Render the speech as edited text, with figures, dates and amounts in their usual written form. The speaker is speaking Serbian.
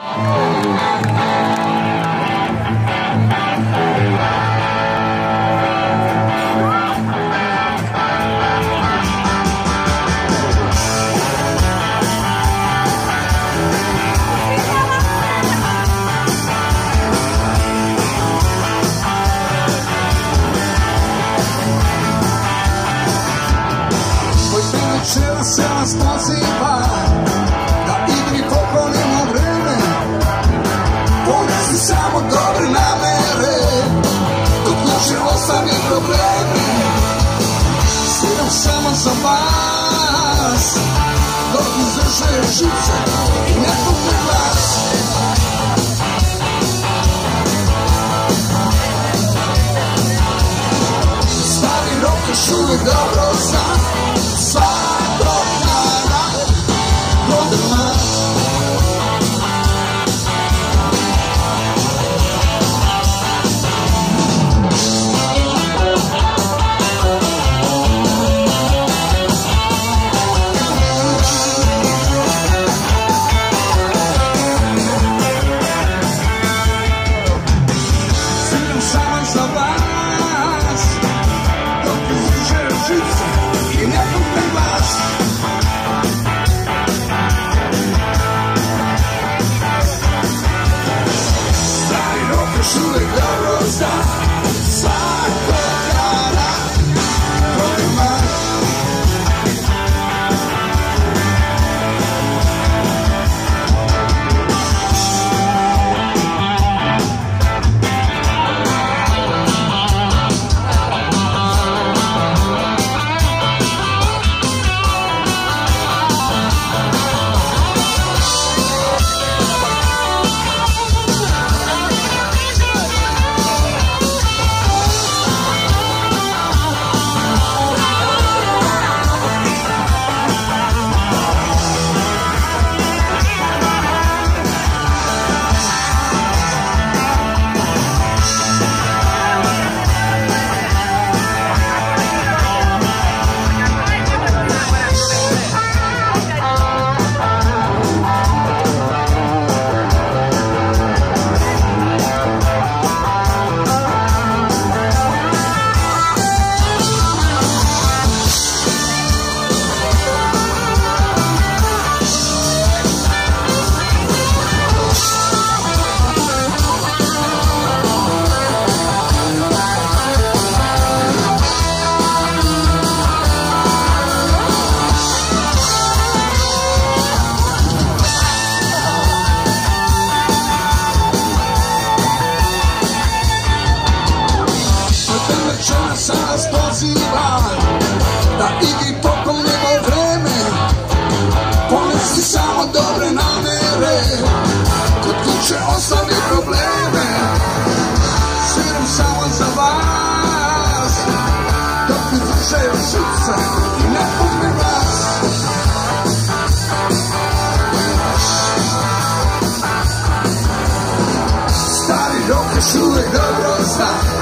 Večera se nas poziva da igri poklonimo vreme, ponesi samo dobre namere, dok duše ostavi probleme. Sviram samo za vas, dok izdrže žice i ne pukne glas. Stari rok još uvijek dobro zna, svakog dana godina. Sviram samo za vas, dok izdrže žice i ne pukne glas. Stari rok još uvijek dobro zna, svakog dana godina. Večera se nas poziva da igri poklonimo vreme, ponesi samo dobre namere, kod kuće ostavi probleme. Sviram samo za vas, dok izdrže žice i ne pukne glas. Stari rok još uvijek dobro zna,